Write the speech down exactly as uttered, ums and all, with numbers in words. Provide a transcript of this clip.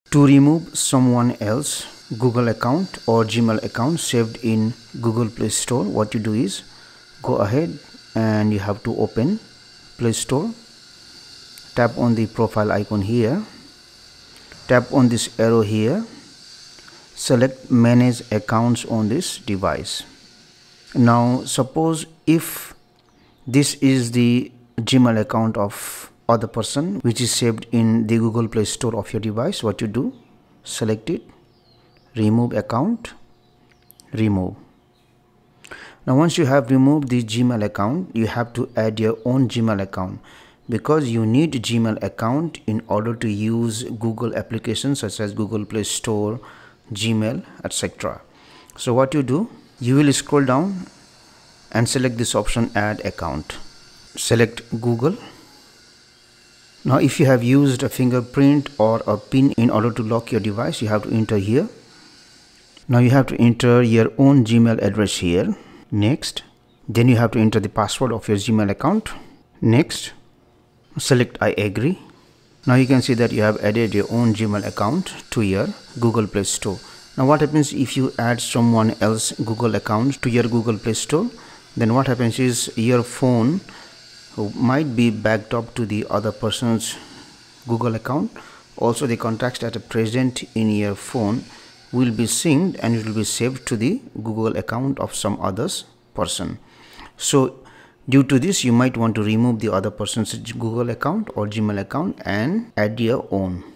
To remove someone else Google account or Gmail account saved in Google Play Store, what you do is go ahead and you have to open Play Store, tap on the profile icon here, tap on this arrow here, select manage accounts on this device. Now suppose if this is the Gmail account of other person which is saved in the Google Play Store of your device, what you do, select it, remove account, remove. Now once you have removed the Gmail account, you have to add your own Gmail account, because you need Gmail account in order to use Google applications such as Google Play Store, Gmail, et cetera. So what you do, you will scroll down and select this option, add account. Select Google. Now if you have used a fingerprint or a pin in order to lock your device, you have to enter here. Now you have to enter your own Gmail address here. Next, then you have to enter the password of your Gmail account. Next, select I agree. Now you can see that you have added your own Gmail account to your Google Play Store. Now what happens if you add someone else Google account to your Google Play Store? Then what happens is your phone might be backed up to the other person's Google account. Also the contacts that are present in your phone will be synced and it will be saved to the Google account of some other's person. So due to this, you might want to remove the other person's Google account or Gmail account and add your own.